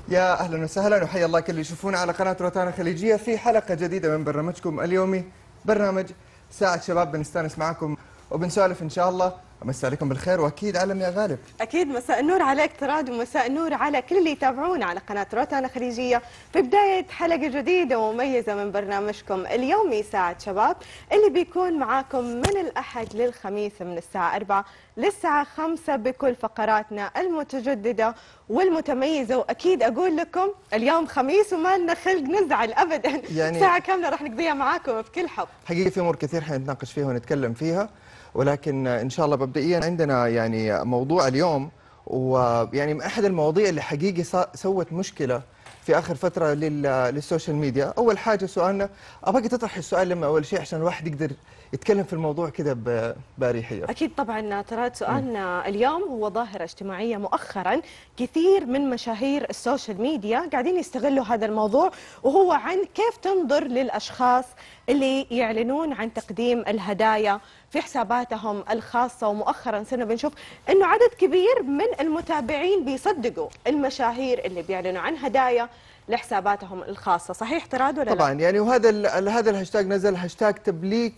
يا أهلا وسهلا وحيا الله كل اللي يشوفونا على قناة روتانا خليجية في حلقة جديدة من برنامجكم اليومي، برنامج ساعة شباب. بنستانس معكم وبنسولف إن شاء الله. أمسي عليكم بالخير وأكيد علم يا غالب. أكيد مساء النور عليك تراد، ومساء النور على كل اللي يتابعونا على قناة روتانا خليجية في بداية حلقة جديدة ومميزة من برنامجكم اليومي ساعة شباب، اللي بيكون معاكم من الأحد للخميس من الساعة 4 للساعة 5 بكل فقراتنا المتجددة والمتميزة. وأكيد أقول لكم اليوم خميس وما لنا خلق نزعل أبدا، يعني ساعة كاملة راح نقضيها معاكم بكل حب. حقيقة في أمور كثير حنتناقش فيها ونتكلم فيها، ولكن إن شاء الله مبدئيا عندنا يعني موضوع اليوم، ويعني من أحد المواضيع اللي حقيقي سوت مشكلة في آخر فترة للسوشيال ميديا. أول حاجة سؤالنا، أبغاك تطرح السؤال لما أول شيء عشان الواحد يقدر يتكلم في الموضوع كذا بأريحية. أكيد طبعا ترى سؤالنا اليوم هو ظاهرة اجتماعية مؤخرا كثير من مشاهير السوشيال ميديا قاعدين يستغلوا هذا الموضوع، وهو عن كيف تنظر للأشخاص اللي يعلنون عن تقديم الهدايا في حساباتهم الخاصة. ومؤخرا صرنا بنشوف انه عدد كبير من المتابعين بيصدقوا المشاهير اللي بيعلنوا عن هدايا لحساباتهم الخاصة. صحيح تراد ولا لا؟ طبعا يعني، وهذا الهاشتاج نزل هاشتاج تبليك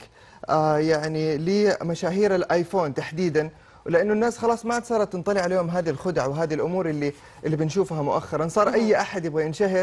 يعني لمشاهير الايفون تحديدا، ولانه الناس خلاص ما عاد صارت تنطلع عليهم هذه الخدع وهذه الامور اللي بنشوفها مؤخرا. صار اي احد يبغى ينشهر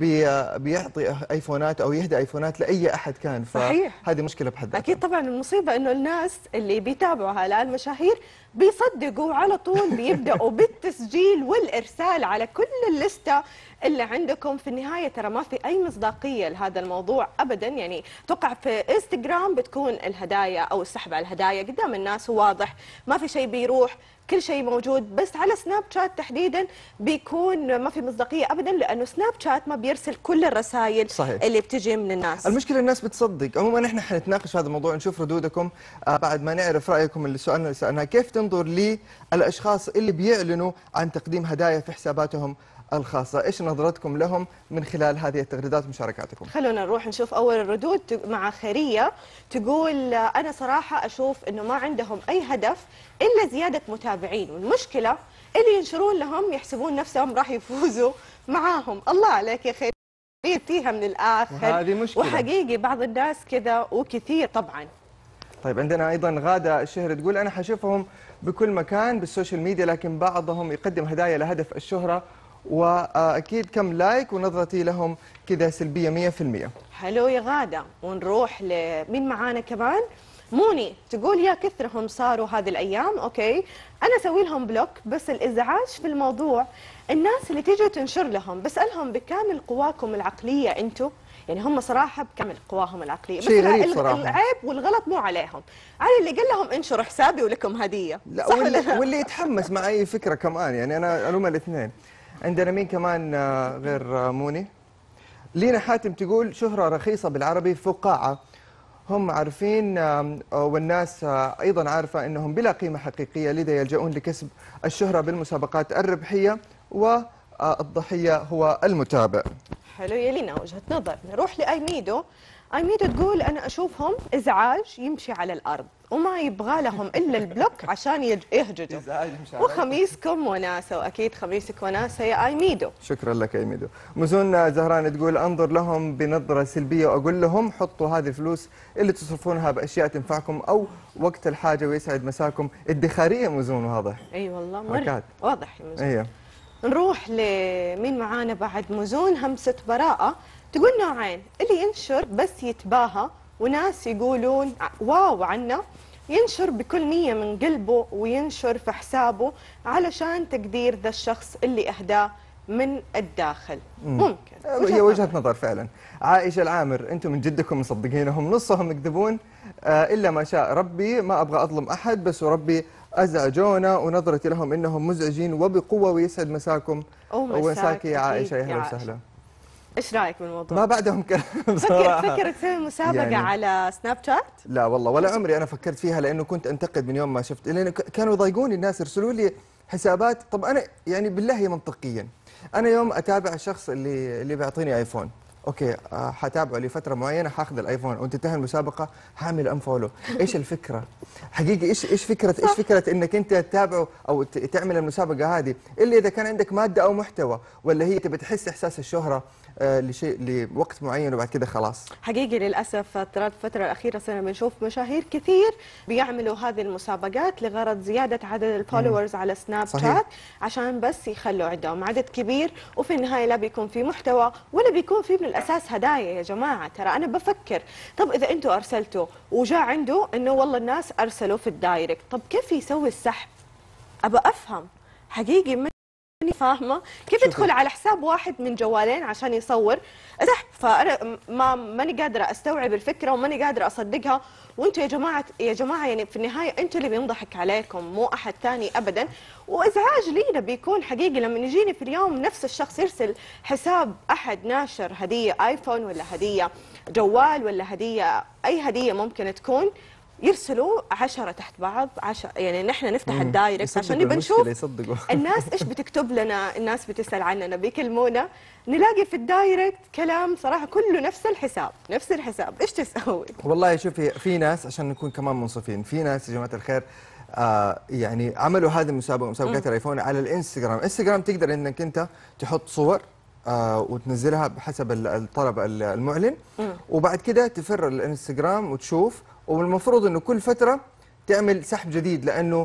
بيعطي ايفونات او يهدي ايفونات لاي احد كان. صحيح، فهذه مشكله بحد ذاتها. اكيد طبعا المصيبه انه الناس اللي بيتابعوا هؤلاء المشاهير بيصدقوا على طول، بيبداوا بالتسجيل والارسال على كل الليسته اللي عندكم. في النهايه ترى ما في اي مصداقيه لهذا الموضوع ابدا. يعني توقع في انستغرام بتكون الهدايا او السحب على الهدايا قدام الناس وواضح، ما في شيء بيروح، كل شيء موجود. بس على سناب شات تحديدا بيكون ما في مصداقيه ابدا، لانه سناب شات ما بيرسل كل الرسائل صحيح اللي بتجي من الناس. المشكله الناس بتصدق. عموما احنا حنتناقش في هذا الموضوع، نشوف ردودكم بعد ما نعرف رايكم اللي سؤالنا اللي سالناه، كيف تنظر للاشخاص اللي بيعلنوا عن تقديم هدايا في حساباتهم الخاصة؟ إيش نظرتكم لهم من خلال هذه التغريدات ومشاركاتكم؟ خلونا نروح نشوف أول الردود مع خيرية. تقول أنا صراحة أشوف أنه ما عندهم أي هدف إلا زيادة متابعين، والمشكلة اللي ينشرون لهم يحسبون نفسهم راح يفوزوا معاهم. الله عليك يا خيرية، فيها من الآخر، وهذه مشكلة. وحقيقي بعض الناس كذا وكثير طبعا. طيب عندنا أيضا غادة الشهر تقول أنا حشوفهم بكل مكان بالسوشيال ميديا، لكن بعضهم يقدم هدايا لهدف الشهرة، وأكيد كم لايك، ونظرتي لهم كذا سلبية 100%. حلو يا غادة. ونروح لمين معانا كمان؟ موني تقول يا كثرهم صاروا هذه الأيام. أوكي أنا أسوي لهم بلوك، بس الإزعاج في الموضوع الناس اللي تيجوا تنشر لهم. بسألهم بكامل قواكم العقلية أنتم؟ يعني هم صراحة بكامل قواهم العقلية، بس العيب والغلط مو عليهم، على اللي قال لهم انشروا حسابي ولكم هدية. لا واللي يتحمس مع أي فكرة كمان. يعني أنا ألوم الاثنين. عندنا مين كمان غير موني؟ لينا حاتم تقول شهرة رخيصة بالعربي فقاعة، هم عارفين والناس أيضا عارفة أنهم بلا قيمة حقيقية، لذا يلجؤون لكسب الشهرة بالمسابقات الربحية، والضحية هو المتابع. حلو يا لينا وجهة نظر. نروح لأيميدو. أيميدو تقول أنا أشوفهم إزعاج يمشي على الأرض، وما يبغى لهم إلا البلوك عشان يهجدوا، وخميسكم وناسة. وأكيد خميسك وناسة يا أيميدو. شكرا لك يا أيميدو. مزون زهران تقول أنظر لهم بنظرة سلبية وأقول لهم حطوا هذه الفلوس اللي تصرفونها بأشياء تنفعكم أو وقت الحاجة ويسعد مساكم. ادخارية مزون، واضح. أي والله مرة واضح يا مزون. أيوه. نروح لمين معانا بعد؟ مزون همسة براءة تقول نوعين، اللي ينشر بس يتباهى وناس يقولون واو عنه، ينشر بكل نية من قلبه وينشر في حسابه علشان تقدير ذا الشخص اللي أهداه من الداخل. ممكن هي وجهة نظر فعلا. عائشة العامر انتم من جدكم مصدقينهم، نصهم يكذبون إلا ما شاء ربي. ما أبغى أظلم أحد، بس وربي أزعجونا، ونظرتي لهم إنهم مزعجين وبقوة، ويسعد مساكم ومساك يا عائشة. يا هلا وسهلا. ايش رايك بالموضوع؟ ما بعدهم كلام بصراحه. فكر تسوي مسابقه يعني على سناب شات؟ لا والله ولا عمري انا فكرت فيها، لانه كنت انتقد من يوم ما شفت، لانه كانوا يضايقوني الناس يرسلوا لي حسابات. طب انا يعني بالله منطقيا، انا يوم اتابع الشخص اللي بيعطيني ايفون، اوكي حتابعه لفتره معينه، حاخذ الايفون وتنتهي المسابقه حاعمل انفولو. ايش الفكره؟ حقيقي ايش فكره انك انت تتابعه او تعمل المسابقه هذه الا اذا كان عندك ماده او محتوى، ولا هي تبي تحس احساس الشهره لشيء لوقت معين وبعد كده خلاص. حقيقي للاسف ترى الفتره الاخيره صرنا بنشوف مشاهير كثير بيعملوا هذه المسابقات لغرض زياده عدد الفولورز على سناب شات، عشان بس يخلوا عندهم عدد كبير، وفي النهايه لا بيكون في محتوى ولا بيكون في من الاساس هدايا. يا جماعه ترى انا بفكر، طب اذا انتم ارسلتوا وجاء عنده انه والله الناس ارسلوا في الدايركت، طب كيف يسوي السحب؟ ابى افهم حقيقي، ماني فاهمه كيف يدخل على حساب واحد من جوالين عشان يصور سحب. فانا ماني قادره استوعب الفكره وماني قادره اصدقها. وانتم يا جماعه يعني في النهايه انتم اللي بينضحك عليكم، مو احد ثاني ابدا. وازعاج لينا بيكون حقيقي لما يجيني في اليوم نفس الشخص يرسل حساب احد ناشر هديه ايفون، ولا هديه جوال، ولا هديه اي هديه ممكن تكون، يرسلوا 10 تحت بعض، 10 يعني نحن نفتح الدايركت عشان نبى نشوف الناس ايش بتكتب لنا، الناس بتسال عننا، بيكلمونا، نلاقي في الدايركت كلام صراحه كله نفس الحساب نفس الحساب. ايش تسوي؟ والله شوفي، في ناس عشان نكون كمان منصفين، في ناس يا جماعه الخير يعني عملوا هذه المسابقه، مسابقات الايفون على الانستغرام. انستغرام تقدر انك انت تحط صور وتنزلها بحسب الطلب المعلن، وبعد كده تفر الانستغرام وتشوف، والمفروض انه كل فتره تعمل سحب جديد، لانه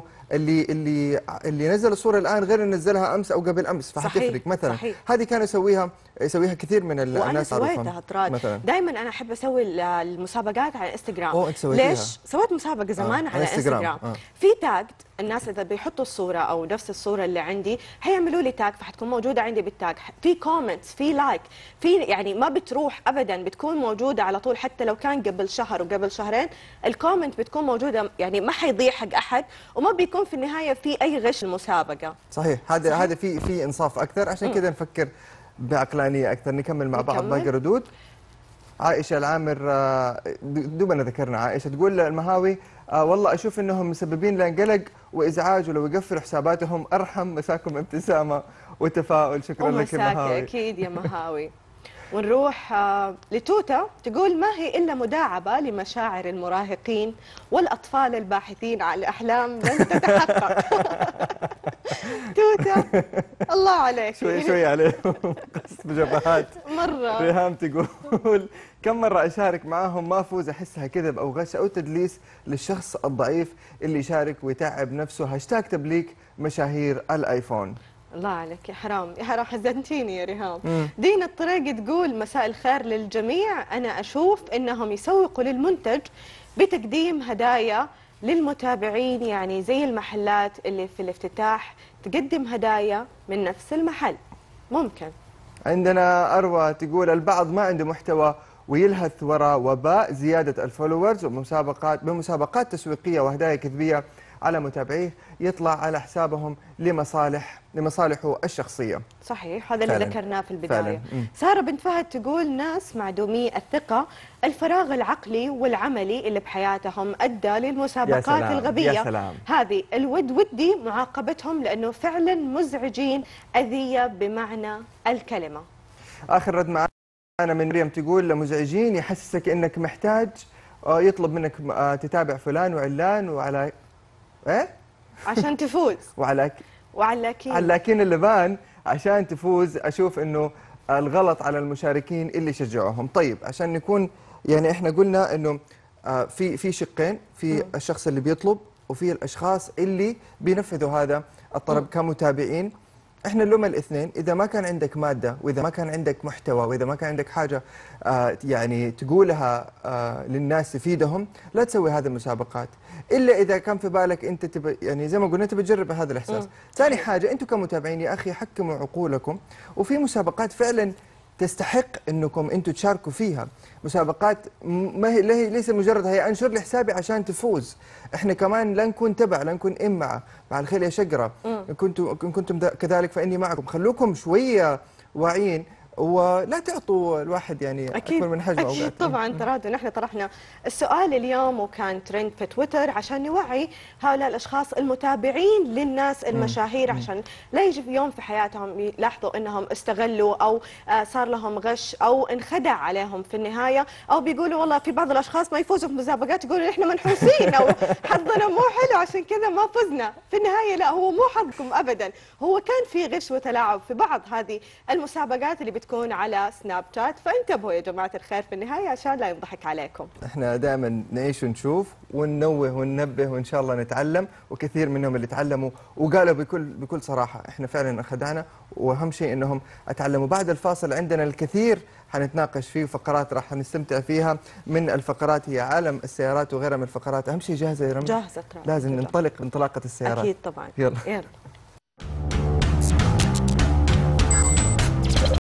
اللي نزل الصوره الان غير اللي نزلها امس او قبل امس، فحتفرق. مثلا صحيح. هذه كانوا يسويها كثير من الناس. وانا سويتها ترى، دائما انا احب اسوي المسابقات على انستغرام. انت سويتيها؟ ليش؟ سويت مسابقه زمان على انستغرام. في تاج، الناس اذا بيحطوا الصوره او نفس الصوره اللي عندي هيعملوا لي تاج، فحتكون موجوده عندي بالتاج، في كومنتس، في لايك، في يعني ما بتروح ابدا، بتكون موجوده على طول. حتى لو كان قبل شهر وقبل شهرين الكومنت بتكون موجوده، يعني ما حيضيع حق احد، وما بيكون في النهايه في اي غش المسابقه. صحيح. هذا في انصاف اكثر، عشان كذا نفكر بعقلانيه اكثر. نكمل مع بعض باقي ردود. عائشه العامر دوبنا ذكرنا عائشه، تقول المهاوي والله اشوف انهم مسببين لنا قلق وازعاج، ولو يقفلوا حساباتهم ارحم. مساكم ابتسامه وتفاؤل. شكرا لك يا مهاوي. اكيد يا مهاوي. ونروح لتوتا، تقول ما هي إلا مداعبة لمشاعر المراهقين والأطفال الباحثين عن الأحلام لن تتحقق. توتا الله عليك. شوي عليهم قصد بجبهات مرة. ريهام تقول كم مرة أشارك معاهم ما أفوز، أحسها كذب أو غش أو تدليس للشخص الضعيف اللي يشارك ويتعب نفسه. هاشتاج تبليك مشاهير الآيفون. الله عليك يا حرام يا حرام، حزنتيني يا ريهام. دينا الطريق تقول مساء الخير للجميع، أنا أشوف إنهم يسوقوا للمنتج بتقديم هدايا للمتابعين، يعني زي المحلات اللي في الافتتاح تقدم هدايا من نفس المحل. ممكن. عندنا أروى تقول البعض ما عنده محتوى ويلهث وراء وباء زيادة الفولورز بمسابقات تسويقية وهدايا كذبية على متابعيه، يطلع على حسابهم لمصالحه الشخصية. صحيح، هذا اللي ذكرناه في البداية. سارة بنت فهد تقول ناس معدومي الثقة، الفراغ العقلي والعملي اللي بحياتهم أدى للمسابقات الغبية. يا سلام. هذه ودي معاقبتهم لأنه فعلا مزعجين، أذية بمعنى الكلمة. آخر رد معنا من مريم تقول مزعجين، يحسسك إنك محتاج، يطلب منك تتابع فلان وعلان وعلى ايه عشان تفوز وعلاكين اللبان عشان تفوز. اشوف انه الغلط على المشاركين اللي شجعوهم. طيب عشان نكون يعني احنا قلنا انه في شقين، في الشخص اللي بيطلب وفي الاشخاص اللي بينفذوا هذا الطلب كمتابعين. احنا نلوم الاثنين. اذا ما كان عندك ماده، واذا ما كان عندك محتوى، واذا ما كان عندك حاجه يعني تقولها للناس تفيدهم، لا تسوي هذه المسابقات الا اذا كان في بالك انت يعني زي ما قلنا انت بتجرب هذا الاحساس. ثاني حاجه، انتم كمتابعين يا اخي حكموا عقولكم، وفي مسابقات فعلا تستحق انكم انتم تشاركوا فيها. مسابقات ما هي ليس مجرد هي انشر لي حسابي عشان تفوز. احنا كمان لا نكون تبع، لا نكون مع الخيل يا شقره. ان كنتم كذلك فاني معكم. خلوكم شويه واعيين. ولا تعطوا الواحد يعني اكبر من حجمه أكيد اوقات. طبعا تراد، نحن طرحنا السؤال اليوم وكان ترند في تويتر عشان نوعي هؤلاء الاشخاص المتابعين للناس المشاهير، عشان لا يجي في يوم في حياتهم يلاحظوا انهم استغلوا او صار لهم غش او انخدع عليهم في النهايه، او بيقولوا والله في بعض الاشخاص ما يفوزوا في مسابقات يقولوا احنا منحوسين او حظنا مو حلو عشان كذا ما فزنا. في النهايه لا، هو مو حظكم ابدا، هو كان في غش وتلاعب في بعض هذه المسابقات اللي بتكون على سناب شات، فانتبهوا يا جماعه الخير في النهايه عشان لا يضحك عليكم. احنا دائما نعيش ونشوف وننوه وننبه وان شاء الله نتعلم، وكثير منهم اللي تعلموا وقالوا بكل صراحه احنا فعلا انخدعنا، واهم شيء انهم اتعلموا. بعد الفاصل عندنا الكثير حنتناقش فيه وفقرات راح نستمتع فيها. من الفقرات هي عالم السيارات وغيرها من الفقرات. اهم شيء جاهزه يا رنا؟ جاهزه. لازم ننطلق انطلاقه السيارات. اكيد طبعا. يلا.